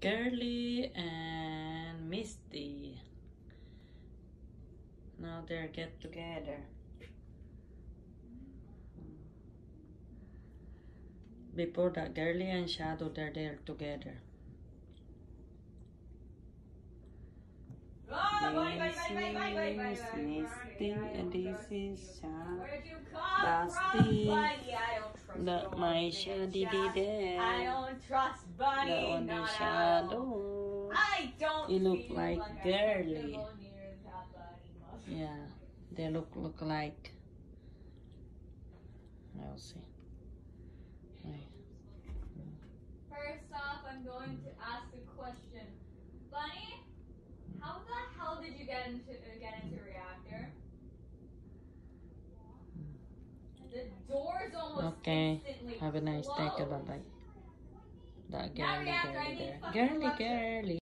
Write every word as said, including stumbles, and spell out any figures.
Girly and Misty. Now they're get together. Before that, Girly and Shadow, they're there together. This is Misty and this is Shadow. Basti. That my Shady there. I don't trust Bunny. That one no, is no. Shadow. I don't. He look like Girly. Yeah. Yeah, they look look like. I'll see. Right. First off, I'm going to ask a question. Bunny, how the hell did you get into uh, get into reactor? The doors almost Okay. instantly Have a nice day. closed. Bye bye. That Now girly, reactor, I girly need there. fucking Girly, lecture. girly.